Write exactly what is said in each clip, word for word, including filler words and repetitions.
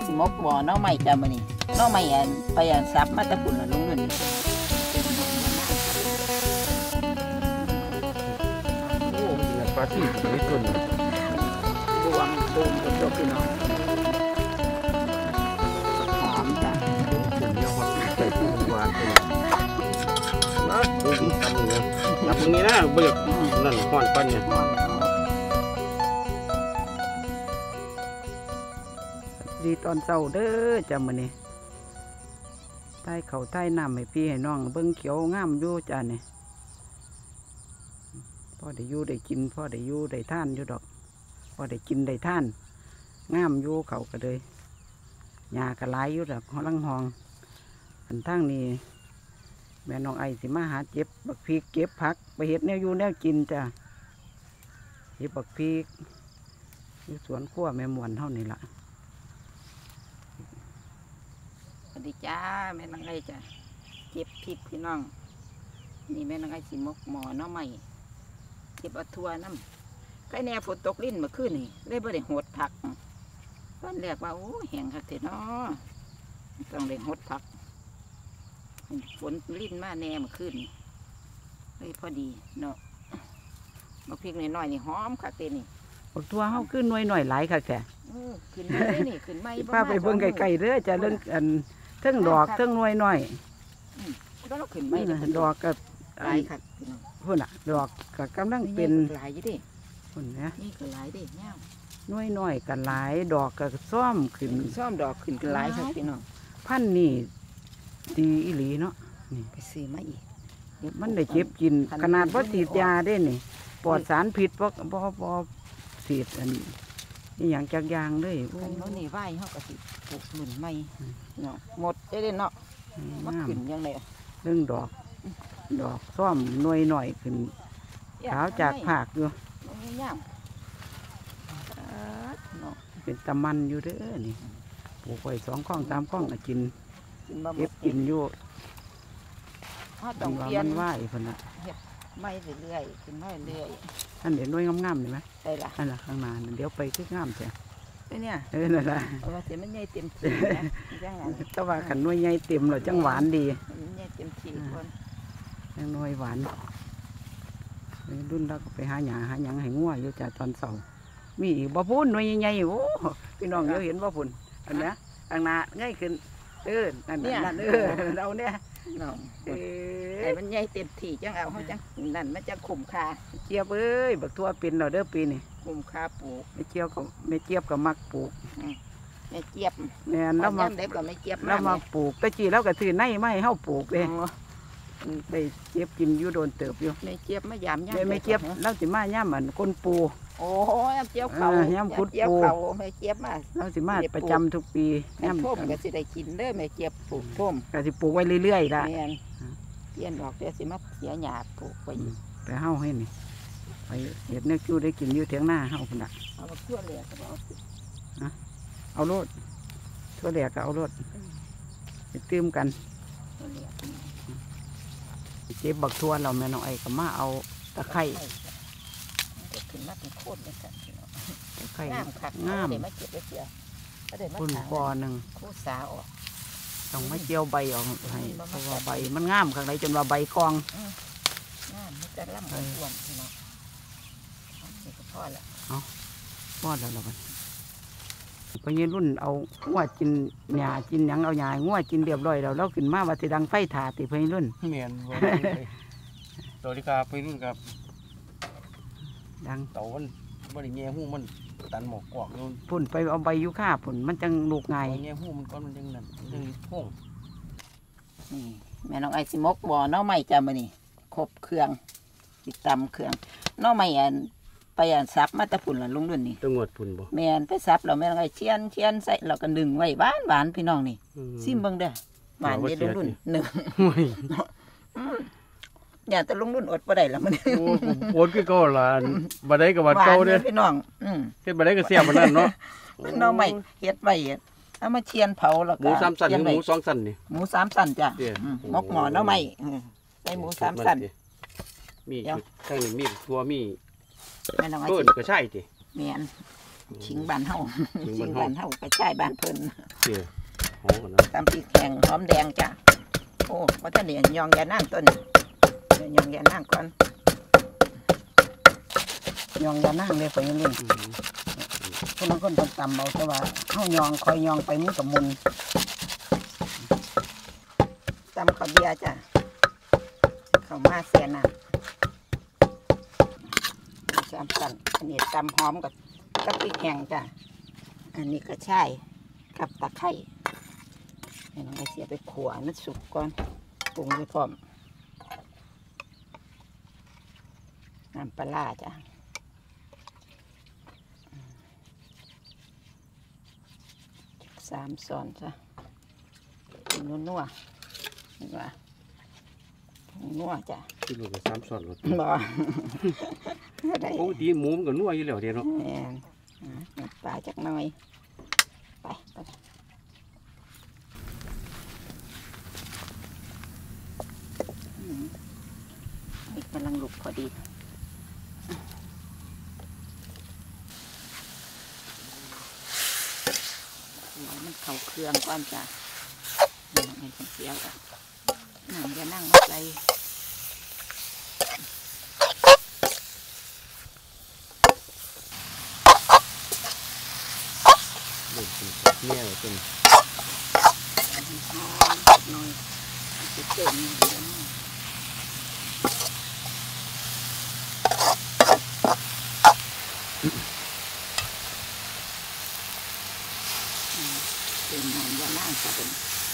สิมกบ่อน้องใหม่จ้ามื้อนี้น้องใหม่อันไปอันซับมาตะปุ่นละลุงนั่นนี่โอ้ยปลาที่นี่ต้นบวมตูมกับตัวพี่น้องหอมจ้ะต้นเดียวหอมใส่ต้นหวานไปมาดูทำอย่างนี้ทำอย่างนี้นะเบิกนั่นหอนปันเนี่ยดีตอนเช้าเด้อจ้ะมื้อนี้ใต้เขาใต้น้ำให้พี่ให้น้องเบิ่งเขียวงามอยู่จ้ะนี่พ่อได้อยู่ได้กินพ่อได้อยู่ได้ท่านอยู่ดอกพ่อได้กินได้ท่านงามอยู่เขาก็เลยหญ้าก็หลายอยู่ดอกห้องห้องอันทางนี้แม่น้องไอสิมาหาเจ็บบักพริกเก็บผักไปเฮ็ดแนวอยู่แนวกินจ้ะเฮ็ดบักพริกอยู่สวนครัวแม่มวนเท่านี้ล่ะสวัสดีจ้าแม่นางไอจ้ะเก็บพริกพี่น้องนี่แม่นางไอสิมกหมอน้องใหม่เก็บเอาทั่วน้ำใกล้แนวฝนตกลิ้นเมื่อคืนนี่เลยบ่ได้หดผักตอนแรกว่าโอ้แห้งคักเถอะเนาะต้องได้หดผักฝนลิ้นมาแน่เมื่อคืนนี่เลยพอดีเนาะบักพริกน้อยๆนี่หอมคักเต็มนี่บักทั่วเฮาขึ้นหน่วยหน่อยหลายค่ะแกขึ้นไม่นี่ขึ้นไม่พาไปเบิ่งไกลๆเด้อจะเรื่องอันเทิงดอกเทิงหน่วยหน่อยแล้วขึ้นไม่ดอกกับหลายค่ะพุ่นอ่ะดอกกับกำลังเป็นหลายอยู่ดิพุ่นนะนี่คือหลายดิเงาหน่วยหน่อยกันหลายดอกกับซ้อมขึ้นซ้อมดอกขึ้นกันหลายค่ะพี่น้องพันนี่ดีอีหลีเนาะนี่ไปซื้อมาอีกมันได้เก็บกินขนาดว่าฉีดยาได้นี่ปลอดสารพิษเพราะเพราะเพราะฉีดอันนี่อย่างจักยางเลยโอ้โหนี่ไหวเขาก็สิปลูกหมุนไม่เนาะหมดได้เลยเนาะมันขึ้นยังไงเรื่องดอกดอกซ้อมหน่วยหน่อยขึ้นขาวจากผากอยู่เป็นตะมันอยู่เด้อนี่ปลูกไว้สองข้องสามข้องก็กินเก็บกินอยู่ต้องเปลี่ยนไหวคนละไม่เรื่อยๆขึ้นไม่เรื่อยท่านเห็นด้วยงามๆเห็นไหมใช่ละนั่นแหละข้างหน้าเดี๋ยวไปคืองามใช่เนี่ยเออนั่นแหละเพราะว่าเสียมันใหญ่เต็มที่แต่ว่าขันน้อยใหญ่เต็มเราจังหวานดีมันใหญ่เต็มที่คนยังน้อยหวานรุ่นเราก็ไปหาหยาหาหยังให้งัวอยู่จากตอนเสาร์มีอีกบ่พุ่นน้อยใหญ่ๆโอ้พี่น้องเดี๋ยวเห็นบ่พุ่นอันนี้ข้างหน้าง่ายขึ้นเออนั่นนั่นเออเราเนี่ยน้องไอ้มันใหญ่เต็มที่จังเอาเขาจังนั่นมันจะขุ่มคาเจี๊ยบเอ้ยบักทั่วเป็นเราเด้อปีนี่ขุ่มคาปลูกไม่เจี๊ยบก็ไม่เจี๊ยบก็มักปลูกไม่เจี๊ยบเนี่ยเรามาเด็กก็ไม่เจี๊ยบเรามาปลูกตะกี้เราก็ถือในไม่ให้เฮาปลูกเลยไปเจี๊ยบกินอยู่โดนเติบอยู่ไม่เจี๊ยบไม่ยามย่ำไม่เจี๊ยบเราสิมาย่ำเหมือนคนปูโอ้ยเจี๊ยบเขาย่ำคุดปูไม่เจี๊ยบมาเราสิมาประจำทุกปีย่ำพ่มก็สิได้กินเด้อไม่เจี๊ยบปลูกพ่มก็สิปลูกไว้เรื่อยๆละเปลี่ยนออกเดี๋ยวสิมาเสียหยาปลูกไปไปเฮาให้นี่ไปเห็ดเนื้อจูได้กินอยู่เถียงหน้าเฮาคนละเอาทั่วเหลือก็เอาเอาโลดทั่วเหลือก็เอาโลดไปตื้มกันเจ็บบักทั่วเราแม่น้องไอ้ก็มาเอาตะไคร้ขึ้นมาเป็นโคตรเลยค่ะตะไคร้งามค่ะงามเดี๋ยวมาเก็บไปเสียเดี๋ยวมาคุณปอหนึ่งโคตรสาออกต้องไม่เจียวใบออกให้เพราะว่าใบมันงามข้างในจนว่าใบกองงามมันจะล่ำมันอ้วนพี่น้องนี่ก็พอแล้วเอาพอแล้วเราไปพอเย็นรุ่นเอางัวกินหญ้ากินหยังเอาหญ้างัวกินเรียบร้อยแล้วเราขึ้นมาว่าสิดังไฟถาติพอเย็นรุ่นเมียนสวัสดีครับพอเย็นรุ่นครับดังเต่ามันบริเงี้ยหูมันตันหมอกกวากพุ่นไปเอาใบยุค่าพุ่นมันจังลูกไงเงี้ยหูมันก้อนมันยังนั่นยังห้องนี่แม่น้องไอซิมกบ่อน้องใหม่จ้ามื้อนี้ครบเครื่องติดตำเครื่องน้องใหม่อันไปอันซับมาตะพุ่นละลุงรุ่นนี่ต้องงดพุ่นบ่แม่นไปซับเราแม่น้องไอเชียนเชียนใส่เราก็นึ่งไว้หวานหวานพี่น้องนี่ซิมเบิ่งเด้อหวานเด้อลุงรุ่นหนึ่งอย่าแต่ลุงรุ่นอดบ่ได้ละมื้อนี้อดคือเก่าล่ะบ่ได้ก็บ่เก่าเด้อพี่น้องอือเฮ็ดบ่ได้ก็เสียบบ่นั่นเนาะน้องใหม่เฮ็ดไว้เอามาเชียนเผาแล้วก็หมูสามสันหมูสองสันนี่หมูสามสันจ้ะมกหมอน้องใหม่ใส่หมูสามสันมีข้างนี้มีทัวมีแม่น้องไอ้เพิ่นก็ใช่ติแม่นชิงบ้านเฮาชิงบ้านเฮาก็ใช่บ้านเพิ่นเกี่ยหอมกันนะตำพริกแห้งหอมแดงจ้ะโอ้เพราะท่านเห็นยองยานั่งต้นเดี๋ยวยองยานั่งก่อนยองยานั่งเลยไปยังรุ่นคนนั้นคนคนตำเอาแต่ว่าเข้ายองคอยยองไปมือกับมุนตำข้าวเบียร์จ้ะข้าวมาเสียน่ะสามสันอันนี้ตำหอมกับกับพริกแห้งจ้ะอันนี้กระชายกับตะไคร้ให้น้องไอเสียไปขัวมันสุกก่อนปรุงไปพร้อมน้ำปลาร้าจ้ะสามช้อนจ้ะนัวนัวๆนี่ว่านัวจ้ะที่ลูกก็สามช้อนรสบ่ ได้โอ้ดีหมูมันก็นัวอยู่แล้วเดี๋ยวเนาะแม่นอ่ะน้ำปลาจักหน่อยไปไปอืมนี่กำลังลุกพอดีมันเข้าเครื่องก่อนจ้ะนี่ไงฉันเสียวจ้ะนั่งจะนั่งมาใจเด็กเป็นแม่เป็นหอมหน่อยจะเต็มเต็มหอมยานั่งจะเป็น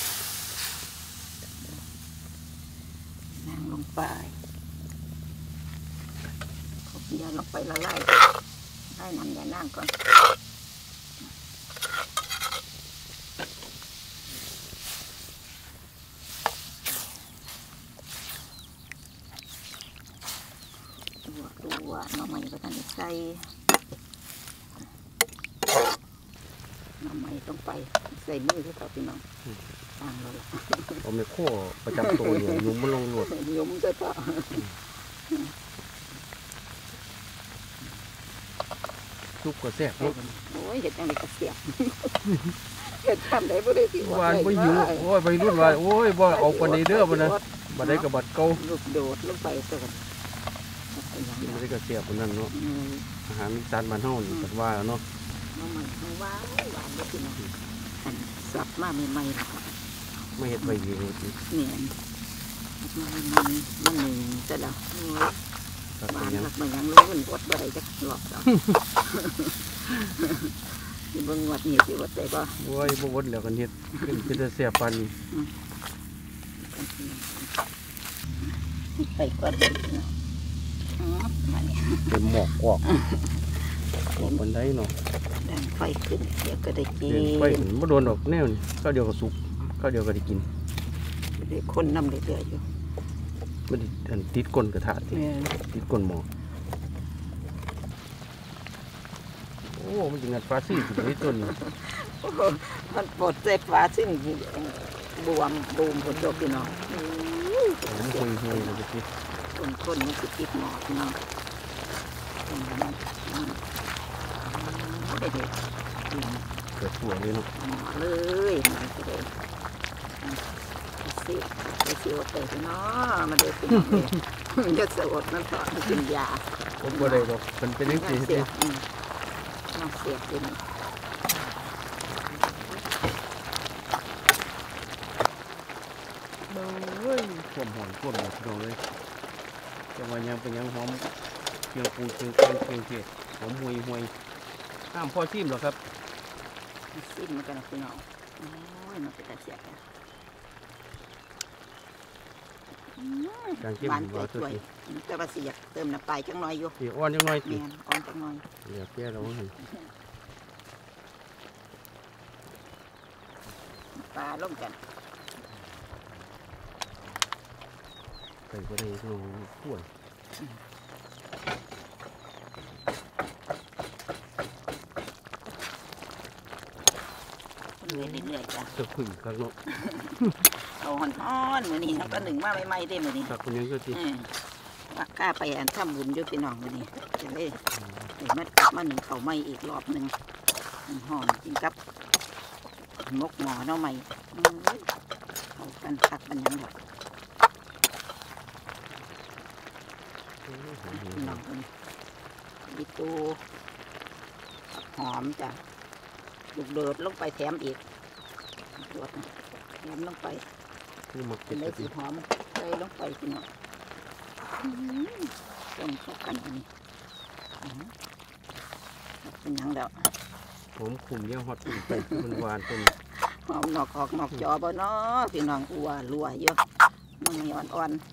นั่งลงไปขบยาลงไปละลายได้น้ำยานั่งก่อนตัวตัวน้ำใหม่ก็ต้องใส่น้ำใหม่ต้องไปใส่มือที่เขาพี่น้องต่างแล้วล่ะเอาไม่ข้อประจำตัวเนี่ยยุ่มมันลงหลดยมจะต่อทุกก็แซ่บเนาะโอ้ยเห็ดอะไรก็เสียบเห็ดทำได้บ่ได้ที่วานไม่หิวโอ้ยไปรุ่นวานโอ้ยบ่เอาปานนี้เด้อบ่นะบ่ได้กับบัดเก่าลูกโดดลงไปตัวกันกินบ่ได้ก็แซ่บปานนั้นเนาะอืมอาหารอีสานบ้านเฮานี่ก็ว่าแล้วเนาะน้ำมันน้ำหวานหวานเลยพี่น้องอันสับมาใหม่ๆแล้วก็ไม่เฮ็ดไว้เองเนี่ยมันมันมันหนึ่งจะแล้วโอ้ยครับหวาเป็นนหยังหลักมันยังรู้มันอดบ่ได้จักหลอกจ้ะที่เบิ่งวัดนี่สิวัดได้บ่โอ้ยบ่วดแล้วกันเฮ็ดเป็นเป็นแต่แซ่บปานนี้ไปก่อนเลยเนาะอ๋อมาเนี่ยเต็มหมอกกอกกอกบันไดเนาะดังไฟขึ้นเดี๋ยวก็ได้กิเต็มไฟนมันบ่โดนดอกแนวนี่ข้าวเดียวก็สุกข้าวเดียวก็ได้กินได้คนน้ำเรื่อยๆอยู่มันได้อันติดก้นกระทะติแม่นติดก้นหม้อโอ้มันจะงัดฟ้าซี่ขึ้นไปต้นนี่โอ้โหมันปลดเจ็บฟ้าซึ่งบวมบูมผลดอกพี่น้องผมห่วยห่วยเลยพี่คนคนๆมันสิติดหมอพี่น้องอืมมันอืมได้เด็ดอืมเกิดตัวเลยเนาะหมอเลยมันจะได้อืมสิไปสิอดไปพี่น้องมาเด็ดพี่น้องเลยจะสวดมันต่อกินยาผมบ่ได้ดอกเป็นเป็นจังน้ซี่องเสียบอืมน้องเสียบพี่น้องเอ้ยความหอมความหมดพี่น้องเลยจังว่ายังเป็นยังหอมเครื่องปรุงเครื่องแกงเครื่องเทศหอมห่วยห่วยห้ามพอชิมหรอกครับซิมมันกันนะพี่น้องโอ้ยมันเป็นตาเสียบนะอืมจางเข้มหวานว่าสตัววยสิๆแต่ว่าสิอยากเติมน้ำปลาจังน้อยอยู่สิอ่อนจังหน่อยสิแม่นอ่อนจังน้อยเดี๋ยวแก้เราให้น้ำปลาลงกันใส่บ่ได้พี่น้องป่วยเรื่อยๆเรื่อยๆจ้ะจะพึ่งครับเนาะเอาห่อนๆมื้อนี้ทั้งก็หนึ่งมาใหม่ๆได้มื้อนี้ครับคนนี้ก็สิเออว่าข้าไปอันทำบุญอยู่พี่น้องมื้อนี้จะเลยได้มากลับมาหนึ่งเขาวใหม่อีกรอบหนึ่งหอมกินกับมกหมอเนาะใหม่เอากันคักมันยังหรอกน้องมีตูหอมจ้ะลูกเดือดลงไปแถมอีกตรวจแถมลงไปคือหมักเป็เป็นดได้กะสีทิหอมใส่ลงไปพี่น้องต้มเข้ากันอันนี้เป็นยังเด้อผมขุ่มเยี่ยฮอตตุ่มไปมันหวานต้นหอมนอกออกนอกจอบ่เนาะพี่น้องอัวรัวเยอะมันมีอ่อน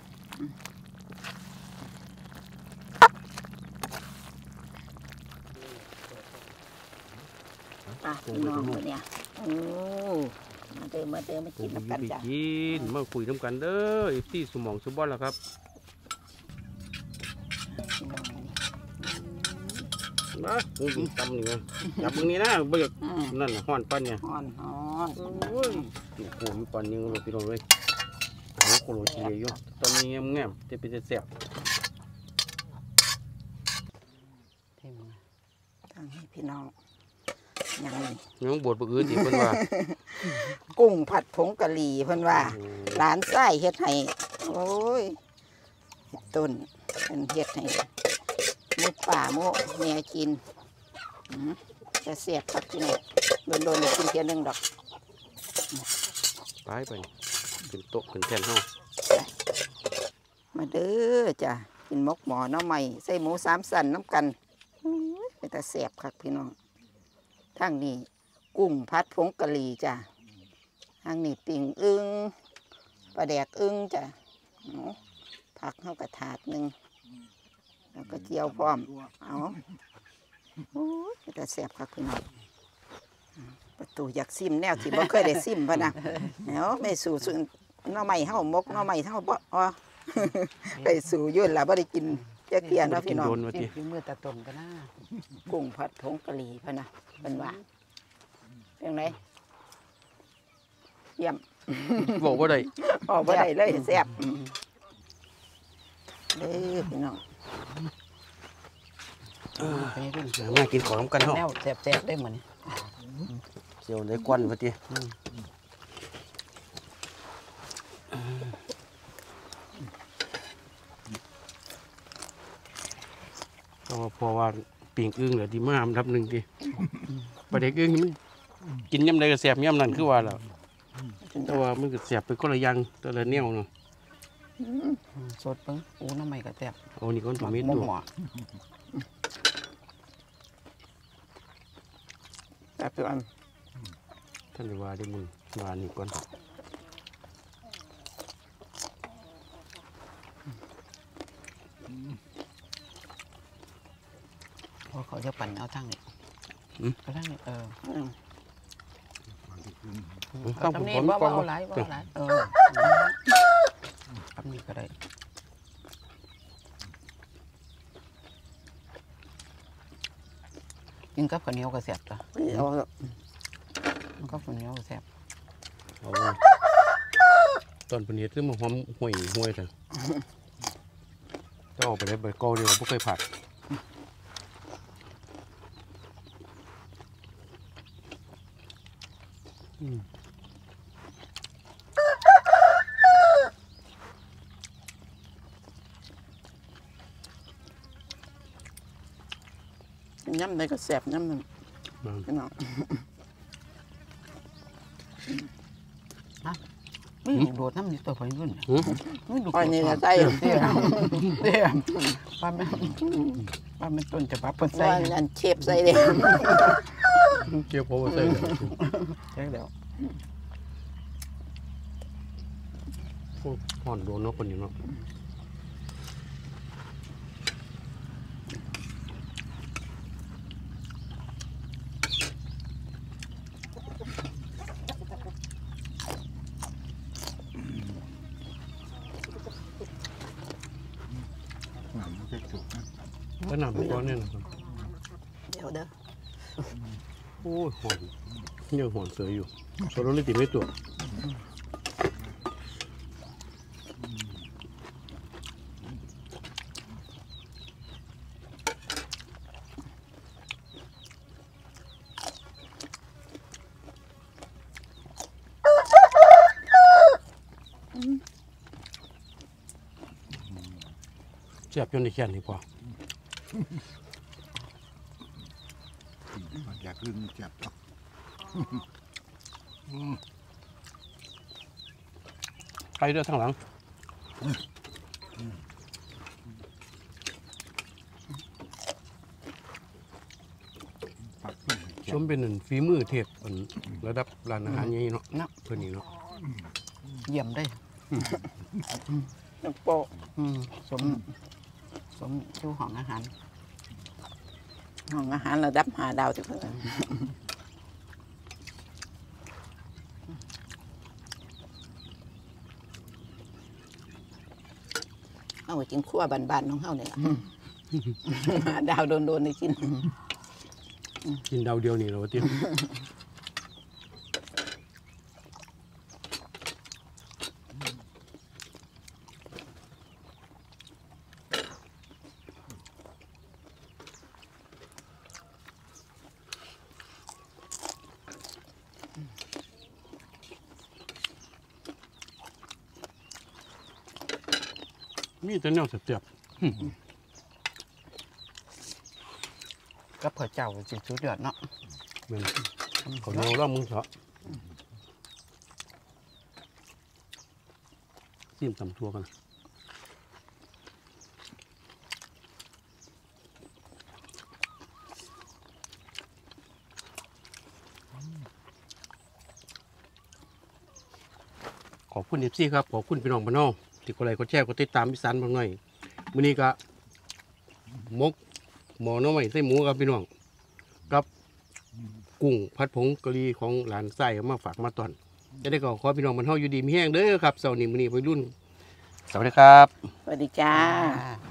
ๆอ่ะพี่น้องตัวเนี้ยโอ้มาเดิมมาเดิมมาผกิมนน้ำกันไปจ้ะกินมาคุยน้ำกันเด้อไอ้ที่สมองสมบัติแล้วครับพี่น้องนี่นะผมตำนี่ไงจับมึงนี่นะเบิกอืมนั่นน่ะห้อนปั้นเนี่ยอ่อนอ่อนโอ้ยโอ้โหมีปั้นยังเลยพี่น้องเลยโอ้โหโคโลชีเลยอยู่ตอนนี้แง่มจะเป็นจะแสบทางให้พี่น้องยังนี่ยังบวชบอื่นอีกเพิ่นว่ากุ้งผัดผงกะหรี่เพิ่นว่าโอ้หลานไส้เฮ็ดให้โอ้ยเฮ็ดต้นเป็นเฮ็ดให้หมุป่าหมุแม่กินอืมจะเสียบครับพี่น้องโดนๆได้กินเพียงหนึงดอกตายไปเป็นโต๊ะเป็นแท่นเฮามาเด้อจ้ะกินหมกหมอหน้ำใหม่ใส่หมูสามสันน้ำกันอื้อเป็นตาเสียบครับพี่น้องทางนี้กุ้งผัดผงกะหรี่จ้ะทางนี้ปิ่งอึ้งปลาแดกอึ้งจ้ะเอาผักเข้ากระถาดหนึ่งแล้วก็เจียวพร้อมเอาโอ้ยเป็นตาเสียบครับพี่น้องประตูอยากซิมแนวที่บ่เคยได้ซิมพะนะเนาะไม่สู่สุนหน้ำใหม่เฮามกหน้ำใหม่เฮาบ่อ๋อ ไปสู่ยุ่นล่ะบ่ได้กินเจ๊เกียนเนาะพี่น้องโดนมาจิ้ทีมฝีมือตาตนกันนะกุ้งผัดผงกะหรี่พะนะเป็นว่าเป็นไงเยี่ยมบอกว่าได้ออกบ่ได้เลยแซ่บเด้อพี่น้องไปรุ่นเดี๋ยวมากินของกันเฮาแนวแซ่บๆได้เหมือนเจียวได้กวนว่าติก็เพราะว่าปิ่งอึ้งเหลือดีมากอันดับหนึ่งทีปลาเด็กอึ้งนี่มันกินย่ำใดก็แสบย่ำนั่นคือว่าแล้วแต่ว่ามันก็แสบไปคนละอย่างแต่ละแนวเนาะสดเปิ้งอูน้ำใหม่ก็แซ่บเอานี่ก้อนหตัวมักเม็ดหมดูกหมอแซ่บพี่อันท่านได้ว่าได้มึงว่านี่ก่อนเพราะเขาจะปั่นเอาทั้งนี้เอาทั้งนี้เอออืมต้องทำผมนี่ผมว่าก่อว่าน เอาหลายว่าเอาหลายเออทำนี่ก็ได้กินกับข้าวเหนียวก็แซ่บจ้ะเอามันก็ข้าวเหนียวก็แซ่บเอาไว้ตอนเป็นเฮ็ดคือมันหอมห่วยห่วยแต่ถ้าออกไปได้ใบกอเดียวไม่เคยผัดอืมย่ำใดก็แซ่บย่ำหนึงมาพี่น้องไม่ดูโดดน้ำนี่ตัวไฟรุ่นหือไม่ดูอ้อยนี่จะใส่เตี้ยเตี้ยป้าแม่ป้าแม่ต้นจะปั๊บเปิ้นใส่ว่าอันเชฟใส่เลยเกี่ยวพอว่าใส่เลยใช่แล้วพวกห่อนโดนเนาะคนนี้เนาะ ก็นำไปก้อนเนี่ยนะครับเดี๋ยวเด้อโอ้ยหอนยังหอนเสืออยู่ตัวรถเลยติดไม่ตัวแซ่บจนได้แค่นี้พออยากลึงเจ็บต่อไปเด้อทางหลังปักตึ้งชมเป็นหนึ่งฝีมือเทพอันระดับร้านอาหารใหญ่เนาะเนาะเพิ่นนี่เนาะเยี่ยมได้น้ำโปะอืมสมสมอยู่ห้องอาหารห้องอาหารระดับหาดาวที่เพิ่นเอาไว้กินขั้วบ้านๆของเฮานี่ล่ะหาดาวโดนๆนี่กินกินดาวเดียวนี่เราติ มีแต่แนวเสียบกับข้าวเจ้าสิสุดยอดเนาะๆแม่นเขาเหนียวแล้วมึงเถอะซิมตำทั่วกันขอบคุณเอฟซีครับขอบคุณพี่น้องบ้านนอกที่กดไลค์กดแชร์กดติดตามพี่สันบางหน่อยมื้อนี้ก็มกหมอหน้อใหม่ใส่หมูครับพี่น้องกับกุ้งผัดผงกะหรี่ของหลานไส้เอามาฝากมาตอนจะได้ก็ขอพี่น้องบ้านเฮาอยู่ดีมีแห้งเด้อครับเสาร์นี้มื้อนี้วัยรุ่นสวัสดีครับสวัสดีจ้าอ่า